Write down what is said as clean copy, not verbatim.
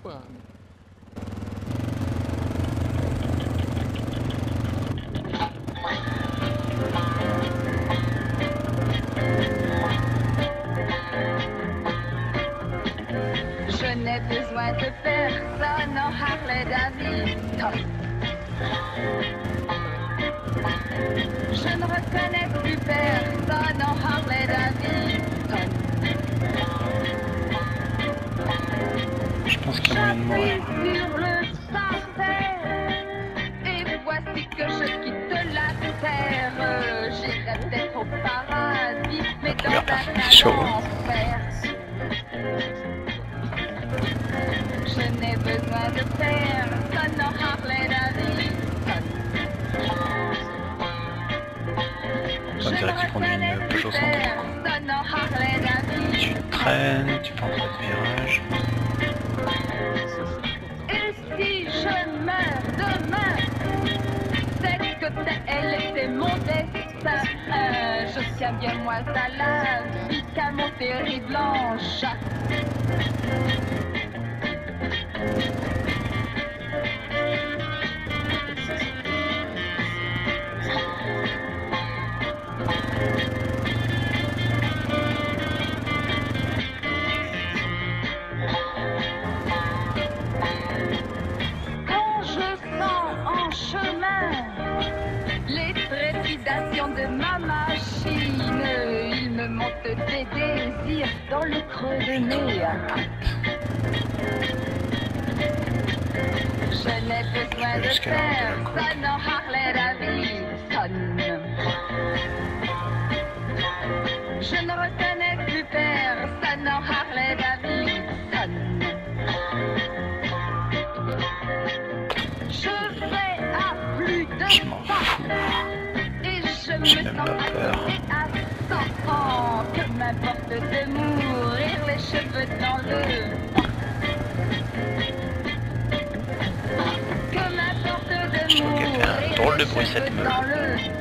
quoi. Je n'ai besoin de personne en Harley Davidson. Je ne reconnais plus personne en Harley Davidson. Je pense qu'il y a moyen de mourir. Je suis sur le parterre et voici que je quitte la terre. J'irai peut-être au paradis, mais dans Regarde, un c'est chaud. enfer. Je n'ai besoin de personne en Harley Davidson. On dirait qu'il conduit une Peugeot 103. Personne en Harley Davidson. Tu traînes, tu prends pas de virage. Et si je meurs demain, c'est que elle était mon destin. Je tiens bien moi à la vie qu'à mon terrible engin. Quand je sens en chemin les trépidations de ma machine, il me monte des désirs dans le creux de mes Je n'ai besoin de personne en Harley Davidson. Je ne reconnais plus personne en Harley Davidson. Je vais à plus de Je m'en 100 fous. et je me J'ai même sens pas peur. arrivé à 100 ans. Que m'importe de mourir les cheveux dans le vent. Que m'importe de Je trouve qu'elle fait un mourir drôle de les bruit, cette cheveux meule. dans le